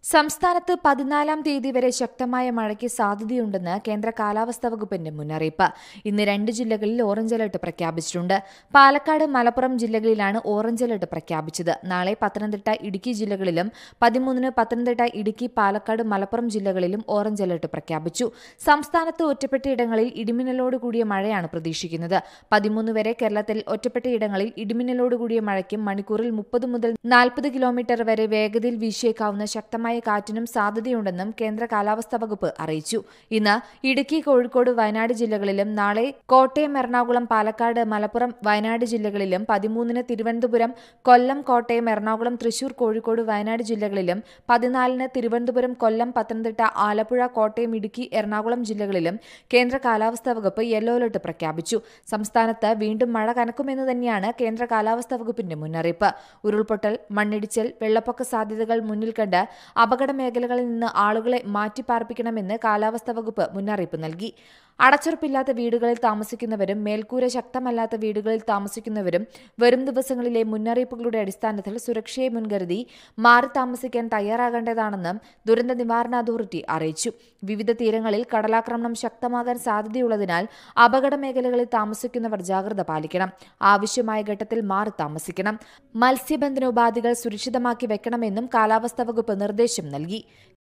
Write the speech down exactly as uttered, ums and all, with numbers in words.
സംസ്ഥാനത്ത് പതിനാലാം തീയതി വരെ ശക്തമായ മഴയ്ക്ക് സാധ്യതയുണ്ടെന്ന് കേന്ദ്ര കാലാവസ്ഥാ വകുപ്പിന്റെ മുന്നറിയിപ്പ്. ഇന്ന് രണ്ട് ജില്ലകളിൽ ഓറഞ്ച് അലർട്ട് പ്രഖ്യാപിച്ചിട്ടുണ്ട്. പാലക്കാട്, മലപ്പുറം ജില്ലകളിലാണ് ഓറഞ്ച് അലർട്ട് പ്രഖ്യാപിച്ചത്. നാളെ പത്തനംതിട്ട, ഇടുക്കി ജില്ലകളിലും പതിമൂന്നിന് പത്തനംതിട്ട, ഇടുക്കി, പാലക്കാട്, മലപ്പുറം ജില്ലകളിലും ഓറഞ്ച് അലർട്ട് പ്രഖ്യാപിച്ചു. സംസ്ഥാനത്ത് ഒറ്റപ്പെട്ടയിടങ്ങളിൽ ഇടിമിന്നലോട് കൂടിയ മഴയാണ് പ്രതീക്ഷിക്കുന്നത്. പതിമൂന്ന് വരെ കേരളത്തിൽ ഒറ്റപ്പെട്ടയിടങ്ങളിൽ ഇടിമിന്നലോട് കൂടിയ മഴയ്ക്കും മണിക്കൂറിൽ മുപ്പത് മുതൽ നാൽപ്പത് കിലോമീറ്റർ വരെ വേഗതയിൽ വീശിയേക്കാവുന്ന ശക്തമായ കാറ്റിനും സാധ്യതയുണ്ടെന്നും കേന്ദ്ര കാലാവസ്ഥാ വകുപ്പ് അറിയിച്ചു. ഇന്ന് ഇടുക്കി, കോഴിക്കോട്, വയനാട് ജില്ലകളിലും നാളെ കോട്ടയം, എറണാകുളം, പാലക്കാട്, മലപ്പുറം, വയനാട് ജില്ലകളിലും പതിമൂന്നിന് തിരുവനന്തപുരം, കൊല്ലം, കോട്ടയം, എറണാകുളം, തൃശൂർ, കോഴിക്കോട്, വയനാട് ജില്ലകളിലും പതിനാലിന് തിരുവനന്തപുരം, കൊല്ലം, പത്തനംതിട്ട, ആലപ്പുഴ, കോട്ടയം, ഇടുക്കി, എറണാകുളം ജില്ലകളിലും കേന്ദ്ര കാലാവസ്ഥാ വകുപ്പ് യെല്ലോ അലർട്ട് പ്രഖ്യാപിച്ചു. സംസ്ഥാനത്ത് വീണ്ടും മഴ കനക്കുമെന്ന് തന്നെയാണ് കേന്ദ്ര കാലാവസ്ഥാ വകുപ്പിന്റെ മുന്നറിയിപ്പ്. ഉരുൾപൊട്ടൽ, മണ്ണിടിച്ചിൽ, വെള്ളപ്പൊക്ക സാധ്യതകൾ മുന്നിൽ കണ്ട് അപകട മേഖലകളിൽ നിന്ന് ആളുകളെ മാറ്റിപ്പാർപ്പിക്കണമെന്ന് കാലാവസ്ഥാ വകുപ്പ് മുന്നറിയിപ്പ് നൽകി. അടച്ചുറപ്പില്ലാത്ത വീടുകളിൽ താമസിക്കുന്നവരും മേൽക്കൂര ശക്തമല്ലാത്ത വീടുകളിൽ താമസിക്കുന്നവരും വരും ദിവസങ്ങളിലെ മുന്നറിയിപ്പുകളുടെ അടിസ്ഥാനത്തിൽ സുരക്ഷയെ മുൻകരുതി മാറി താമസിക്കാൻ തയ്യാറാകേണ്ടതാണെന്നും ദുരന്ത നിവാരണ അതോറിറ്റി അറിയിച്ചു. വിവിധ തീരങ്ങളിൽ കടലാക്രമണം ശക്തമാകാൻ സാധ്യതയുള്ളതിനാൽ അപകട മേഖലകളിൽ താമസിക്കുന്നവർ ജാഗ്രത പാലിക്കണം. ആവശ്യമായ ഘട്ടത്തിൽ മാറി താമസിക്കണം. മത്സ്യബന്ധന ഉപാധികൾ സുരക്ഷിതമാക്കി വെക്കണമെന്നും കാലാവസ്ഥാ വകുപ്പ് നിർദ്ദേശം നൽകി.